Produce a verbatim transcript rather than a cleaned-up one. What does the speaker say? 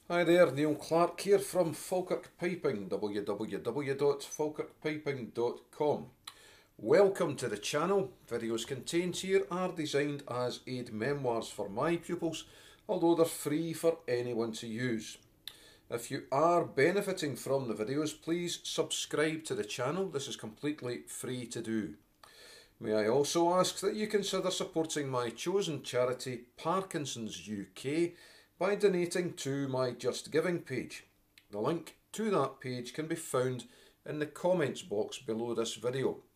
Hi there, Neil Clark here from Falkirk Piping, w w w dot falkirk piping dot com. Welcome to the channel. Videos contained here are designed as aid memoirs for my pupils, although they're free for anyone to use. If you are benefiting from the videos, please subscribe to the channel. This is completely free to do. May I also ask that you consider supporting my chosen charity, Parkinson's U K, by donating to my Just Giving page. The link to that page can be found in the comments box below this video.